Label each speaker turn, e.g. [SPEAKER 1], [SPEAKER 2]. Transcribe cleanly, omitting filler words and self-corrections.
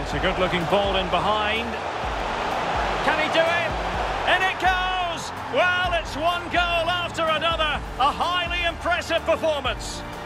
[SPEAKER 1] It's a good-looking ball in behind. Can he do it? In it goes! Well, it's one goal after another. A highly impressive performance.